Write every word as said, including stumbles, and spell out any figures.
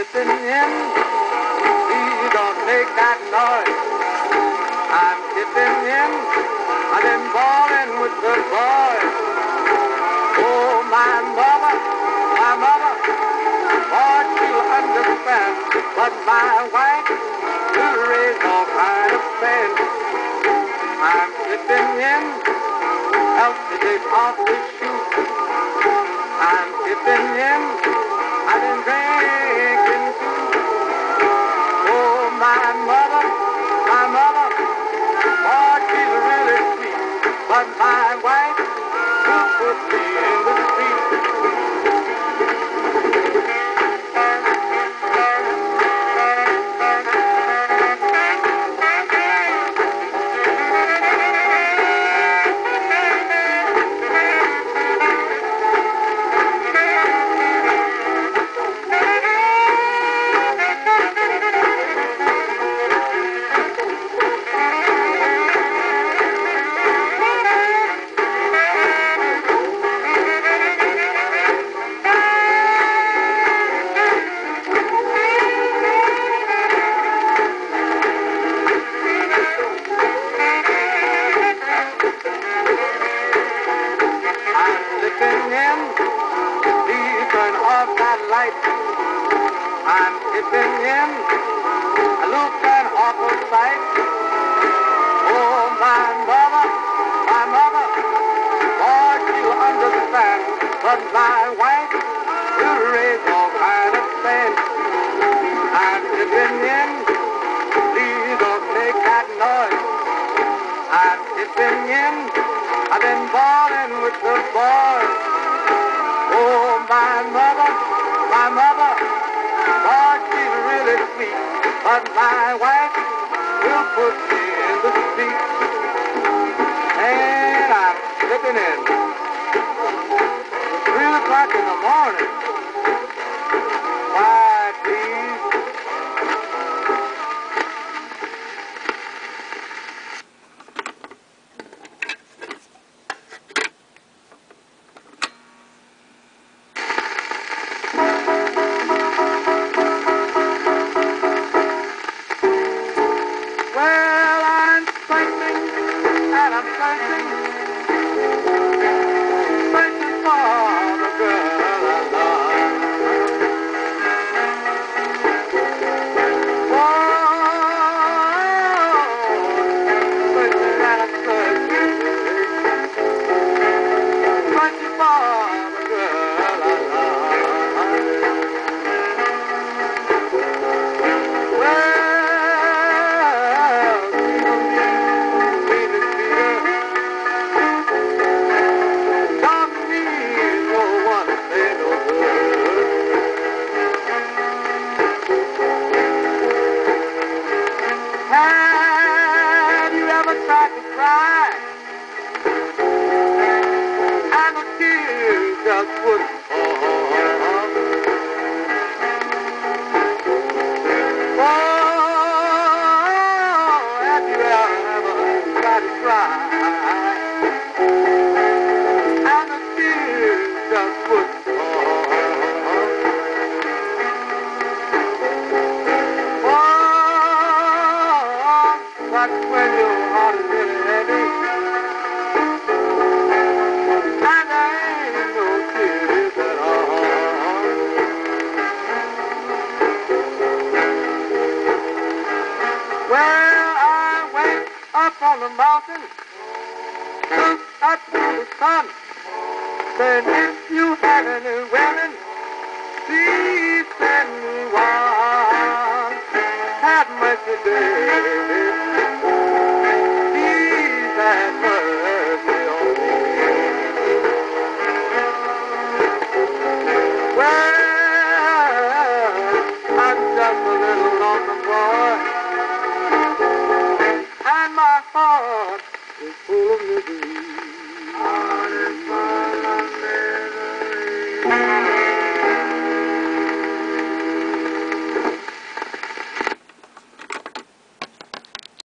slipping in. Please don't make that noise. I'm slipping in. I've been balling with the boys. Oh, my mother, my mother, oh, she'll understand. But my wife will raise all kind of sand. I'm slipping in. Else to take off the shoes. I'm slipping in. I've been drinking too. Oh, my mother, my mother, oh, she's really sweet. But my wife will put me in the street. I'm slipping in, I look an awful sight. Oh, my mother, my mother, oh, she'll understand. But my wife will raise all kind of sand. I'm slipping in, please don't make that noise. I'm slipping in, I've been balling with the boys. Oh, my mother, my mother, oh, she's really sweet, but my wife will put me in the street. And I'm slipping in. It's three o'clock in the morning. Why, please? Have you ever tried to cry? And the tears just wouldn't fall. Oh, have you ever tried to cry? And the tears just wouldn't fall. But when your heart is really heavy, and there ain't no tears at all. Well, I went up on the mountain, looked up to the sun, said, if you have any women, please send me one. Have mercy, baby.